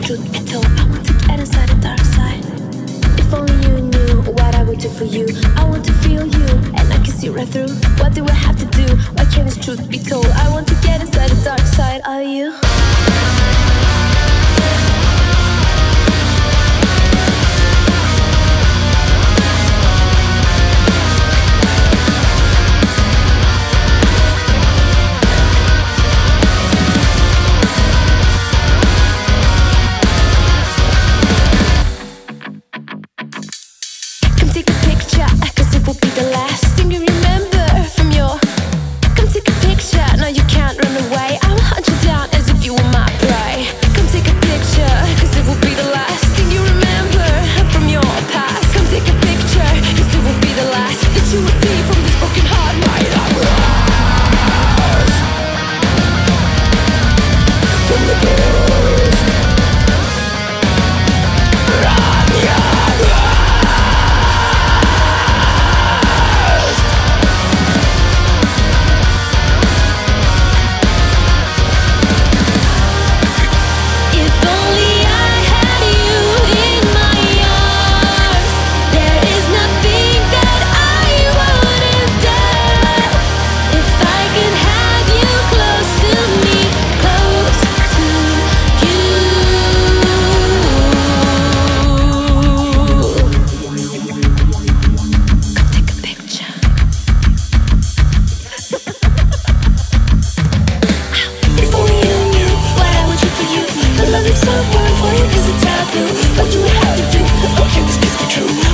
truth be told, I want to get inside the dark side. If only you knew what I would do for you. I want to feel you, and I can see right through. What do I have to do? Why can't this truth be told? I want to get inside the dark side of you. Someone for you is a taboo. What do I have to do? Okay, this be true.